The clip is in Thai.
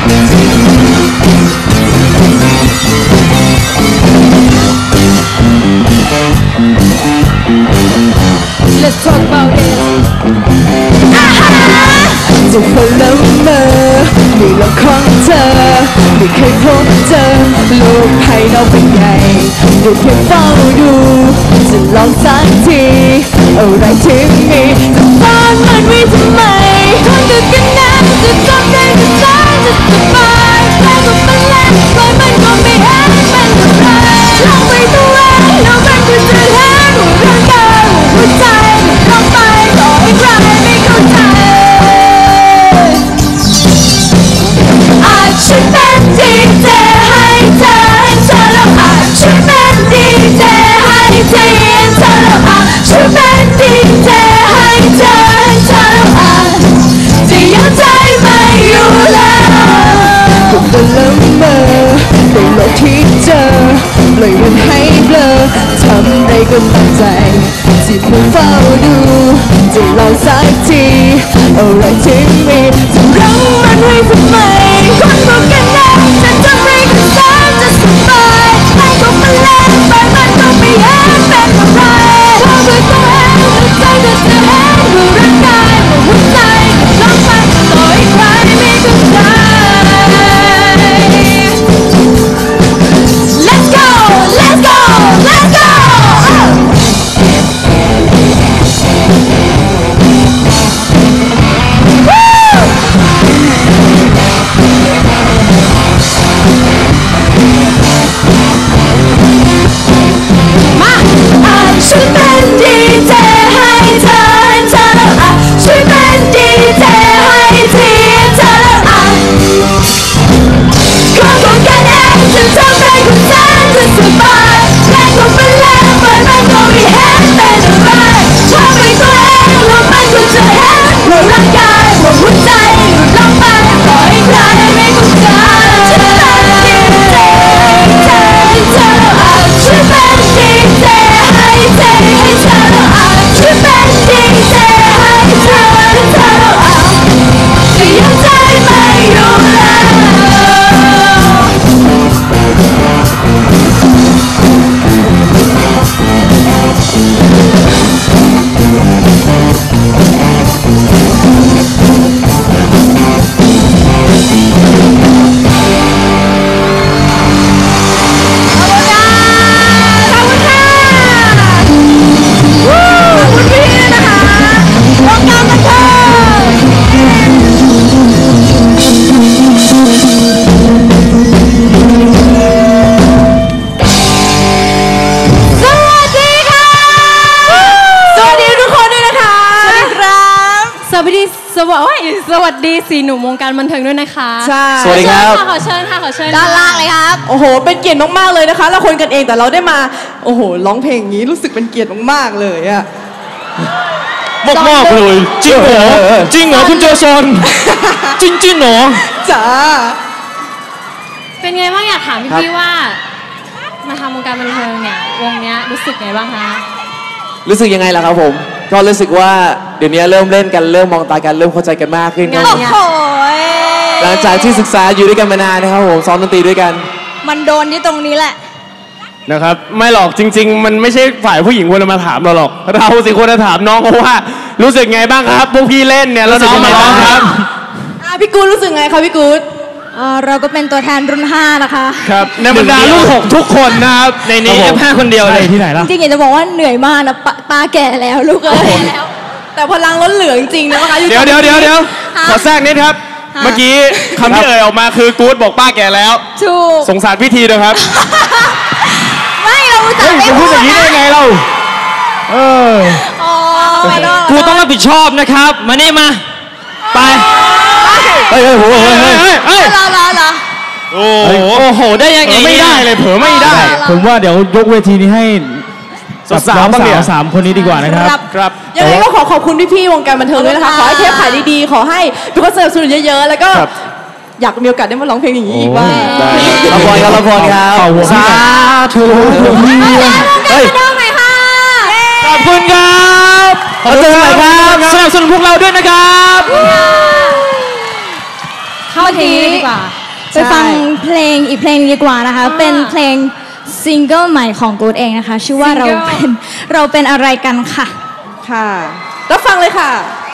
Let's talk about it จะคนละเมอในโลกของเธอไม่เคยพบเจอโลกภายนอกเป็นไงได้เพียงเฝ้าดูจะลองสักทีอะไรที่มีจะฟังมันไว้ทำไมคนเดียวกันนั้นจะจำได้จะสายจะสบายแต่ก็เป็นแล้วปล่อยมันก็ไม่เห็นเป็นอะไรลองไปตัวเองแล้วมันก็จะเห็นว่าร่างกายหัวใจลองไปต่อให้ใครไม่เข้าใจอาจฉันเป็นดีเจให้เธอแล้วอาจฉันเป็นดีเจให้เธอแล้วอาจฉันเป็นดีเจให้เธอแล้วอาจจะยังใจไม่อยู่แล้วก็เป็นละเมอในโลกที่เจอปล่อยมันให้เบลอทำได้ก็ตั้งใจที่เพื่อเฝ้าดูจะลองสักทีอะไรที่มีจะรั้งมันไว้ทำไมคนบอกกันนะจะทำให้กันสามจะสบายให้ก็มันเล่นไปมันก็ไม่เห็นเป็นอะไรพอด้วยตัวเองใจก็จะเห็นว่าร่างกายว่าหัวใจลองไปต่อให้ใครไม่เข้าใจ Let's go Let's go Let's goมาฉันเป็นดีเจให้เธอแล้วอ่ะฉันเป็นดีเจให้เธอแล้วอ่ะขอบอกกันเองฉันทำให้คุณแสนจะสบายและก็เป็นแล้วไปมันก็ไม่เห็นเป็นอะไรชอบไปตัวเองแล้วมันก็จะเห็นว่าร่างกายว่าหัวใจหลุดลงไปต่อให้ใครไม่เข้าใจฉันเป็นดีเจให้เธอแล้วอ่ะฉันเป็นดีเจให้เธอแล้วอ่ะฉันเป็นดีเจให้เธอแล้วอ่ะจะยังใจไม่อยู่แล้วสวัสดีสี่หนุ่มวงการบันเทิงด้วยนะคะใช่สวัสดีครับขอเชิญค่ะขอเชิญด้านล่างเลยครับโอ้โหเป็นเกียรติมากๆเลยนะคะเราคนกันเองแต่เราได้มาโอ้โหร้องเพลงอย่างนี้รู้สึกเป็นเกียรติมากๆเลยอะมากเลยจริงเหรอจริงเหรอคุณเจซอนจริงเหรอจ้าเป็นไงบ้างอยากถามพี่ว่ามาทำวงการบันเทิงเนี่ยวงเนี้ยรู้สึกไงบ้างคะรู้สึกยังไงล่ะครับผมก็รู้สึกว่าเดี๋ยวนี้เริ่มเล่นกันเริ่มมองตากันเริ่มเข้าใจกันมากขึ้นครับหลังจากที่ศึกษาอยู่ด้วยกันมานานนะครับผมซ้อมดนตรีด้วยกันมันโดนที่ตรงนี้แหละนะครับไม่หรอกจริงๆมันไม่ใช่ฝ่ายผู้หญิงควรมาถามเราหรอกเราสิควรจะถามน้องเขาว่ารู้สึกไงบ้างครับพวกพี่เล่นเนี่ยแล้วน้องมาร้องครับพี่กู๊ดรู้สึกไงคะพี่กู๊ดเราก็เป็นตัวแทนรุ่น5นะคะครับในบรรดารุ่น6ทุกคนนะครับในนี้แค่คนเดียวเลยที่ไหนล่ะจริงๆอยากจะบอกว่าเหนื่อยมากนะป้าแก่แล้วลูกแล้วแต่พลังล้นเหลือจริงๆนะคะเดี๋ยวขอแทรกนิดครับเมื่อกี้คำที่เอ่ยออกมาคือกู๊ดบอกป้าแก่แล้วถูกสงสารพิธีด้วยครับไม่เราจะไม่พูดอย่างนี้ได้ไงเรากูต้องรับผิดชอบนะครับมานี่มาไปเฮ้ยโอ้โหได้ยังไงไม่ได้เลยเผลอไม่ได้ผมว่าเดี๋ยวยกเวทีนี้ให้สาว3คนนี้ดีกว่านะครับครับยังไงก็ขอบคุณพี่ๆวงการบันเทิงด้วยนะคะขอให้เทปขายดีๆขอให้ทุกคนสนับสนุนเยอะๆแล้วก็อยากมีโอกาสได้มาร้องเพลงอย่างนี้อีกบ้างรับพรครับสาธุเฮ้ยขอบคุณครับขอบคุณครับสนับสนุนพวกเราด้วยนะครับเข้าทีดีกว่าไปฟังเพลงอีกเพลงดีกว่านะคะเป็นเพลงซิงเกิลใหม่ของกู๊ดเองนะคะชื่อว่าเราเป็นอะไรกันค่ะค่ะแล้วฟังเลยค่ะ